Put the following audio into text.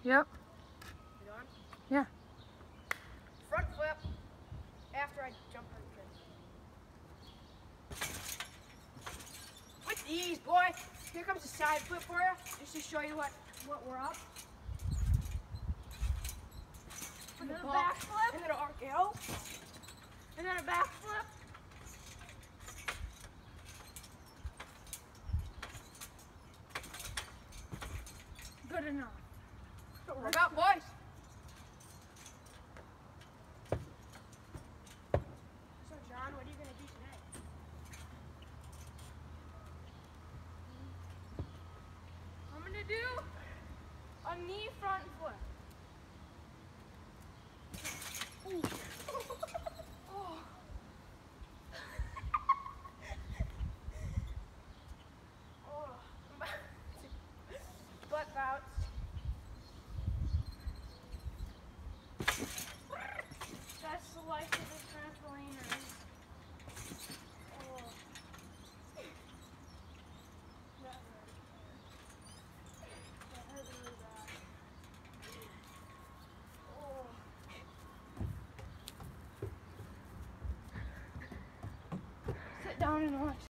Yep. You done? Yeah. Front flip after I jump on the kid. With ease, boy. Here comes a side flip for you, just to show you what we're up. And then a back flip. And then an RKO. And then a back flip. Good enough. That's what we're about, boys. So, John, what are you going to do today? I'm going to do a knee front flip. Ooh. Oh. Oh. Butt bounce. That's the life of a trampoliner. Oh. That hurt. That hurt really bad. Oh. Sit down and watch.